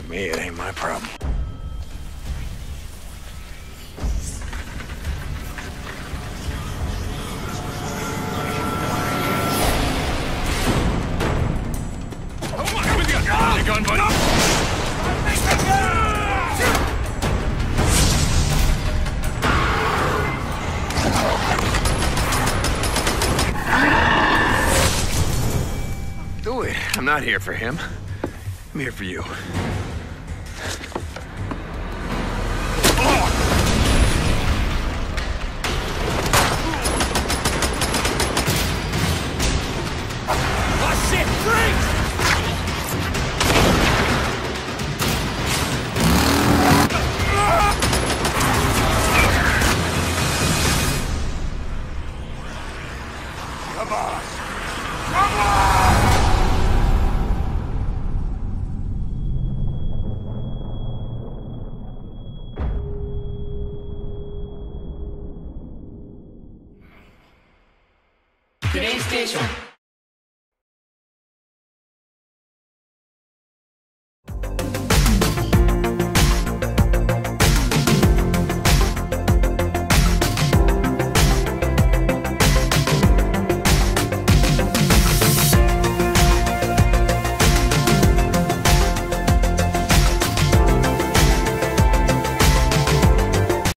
Me, it ain't my problem. Gun, buddy. Do it. I'm not here for him. I'm here for you. Oh, shit! Freeze! Come on! Come on! PlayStation